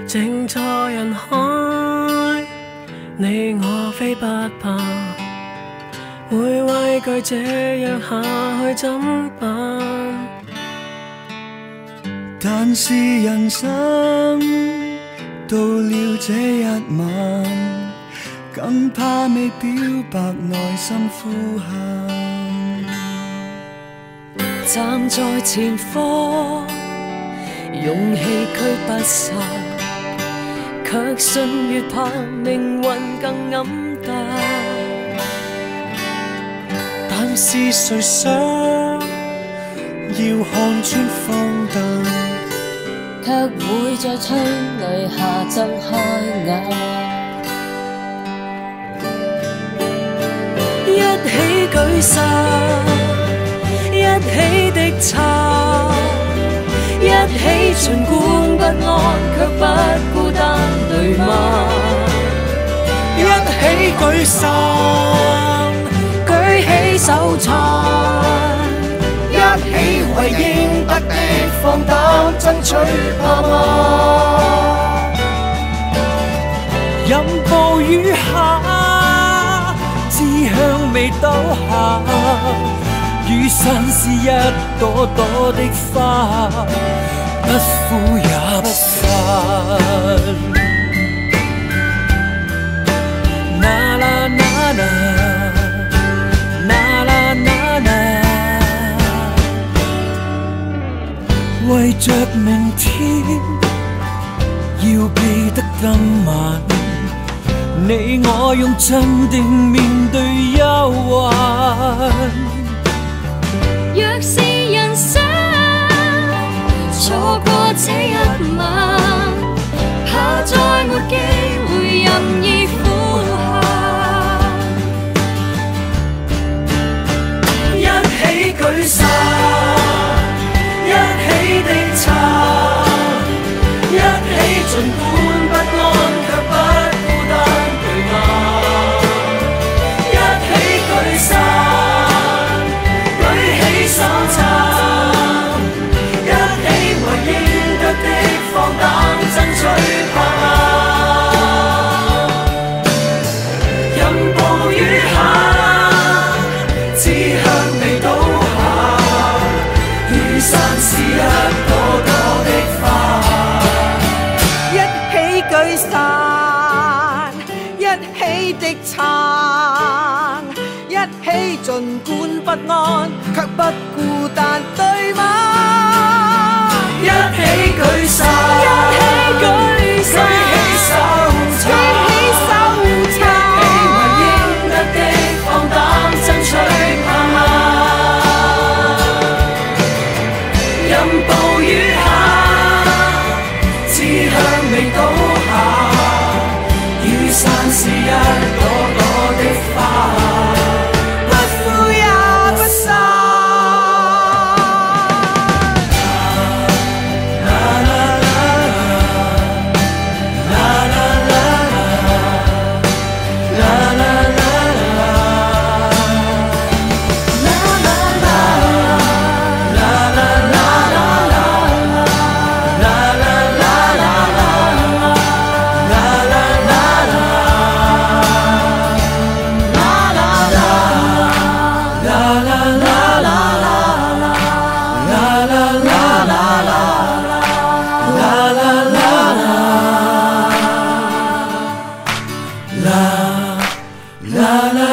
靜在人海，你我非不怕，會畏懼這樣下去怎辦？ 但是人生到了這一晚，更怕未表白內心呼喊。 站在前方，勇氣驅不散，卻信越怕命運更黯淡。 但是誰想要看穿荒誕， 卻會在催淚下睜開眼。一起舉傘，一起的撐，一起儘管不安，卻不孤單，對嗎？ 一起舉傘， 舉起手撐， 一起為應得的放膽爭取，怕嗎？任暴雨下，志向未倒下，雨傘是一朵朵的花，不枯也不散。啦啦啦啦，啦啦啦啦，為着明天要記得今晚，你我用鎮定面對憂患。 若是人生錯過這一晚，怕再沒機會任意呼喊。 一起舉傘，一起的撐，一起儘管不安，卻不孤單，對嗎？一起舉傘，舉起手撐，一起為應得的放膽爭取，怕嗎？任暴雨下，志向未倒下，雨傘是一朵朵的花。 一起舉傘，一起的撐，一起儘管不安，卻不孤單，對嗎？ 一起舉傘， 一起舉傘， 舉起手撐， 舉起手撐， 一起為應得的放膽爭取，怕嗎？任暴雨下，志向未倒下，雨傘是一朵朵的花， 不枯也不散。 啦啦。